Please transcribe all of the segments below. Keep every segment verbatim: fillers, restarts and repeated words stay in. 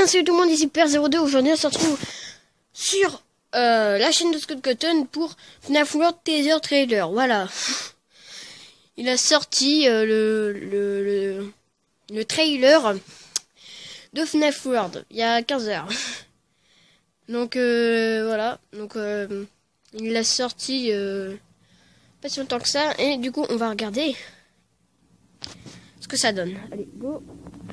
bien, salut tout le monde, ici Père zéro deux. Aujourd'hui on se retrouve sur euh, la chaîne de Scott Cotton pour F NAF World Teaser Trailer. Voilà. Il a sorti euh, le, le, le, le trailer de F NAF World il y a quinze heures. Donc euh, voilà, donc euh, il l'a sorti euh, pas si longtemps que ça. Et du coup on va regarder ce que ça donne. Allez, go.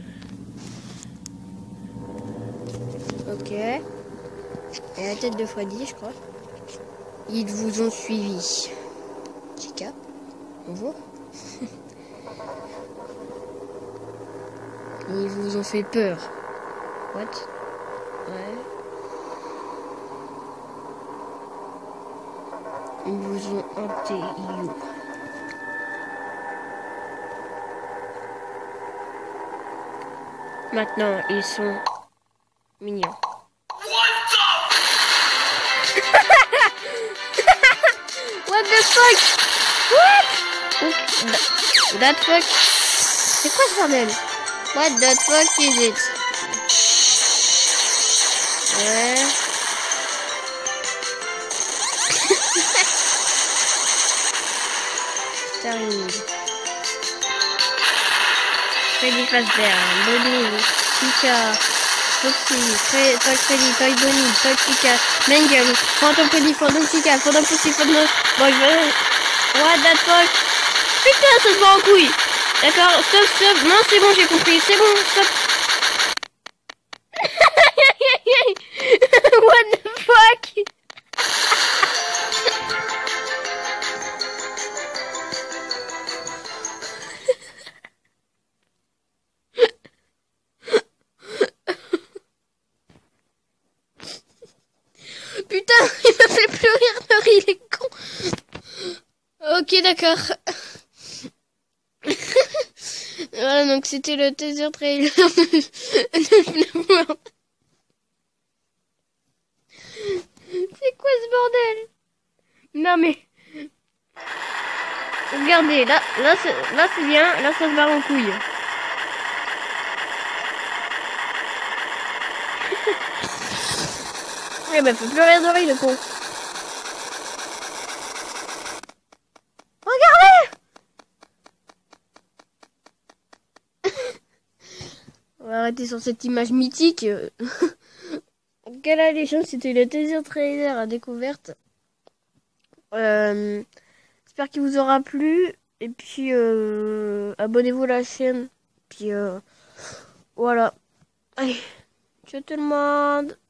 Ok. Et la tête de Freddy, je crois. Ils vous ont suivi. Chica, bonjour. Ils vous ont fait peur. What? Ouais. Ils vous ont hanté, you. Maintenant, ils sont mignons. What the fuck? What? That fuck? C'est quoi ce bordel? What the fuck is it? Ouais. Starring. Freddy Fazbear, Bonnie, Chica, Foxy, Toy Freddy, Toy Bonnie, Toy Chica, Mangle, Phantom Freddy, Phantom Chica, Phantom Foxy, Phantom... Bon, je vais... What the fuck? Putain, ça se bat en couille. D'accord, stop, stop. Non, c'est bon, j'ai compris. C'est bon, stop. What the fuck? Putain, il me fait plus rire de rire, il est con. Ok, d'accord. Voilà, donc c'était le teaser trailer de F NAF World. C'est quoi ce bordel? Non mais... Regardez, là, là c'est là, c'est bien, là ça se barre en couille. Eh ben, faut plus rire de rire, le con. Regardez! On va arrêter sur cette image mythique. Quelle alléchante, c'était le teaser trailer à découverte. Euh, J'espère qu'il vous aura plu. Et puis, euh, abonnez-vous à la chaîne. Puis, euh, voilà. Allez, ciao tout le monde.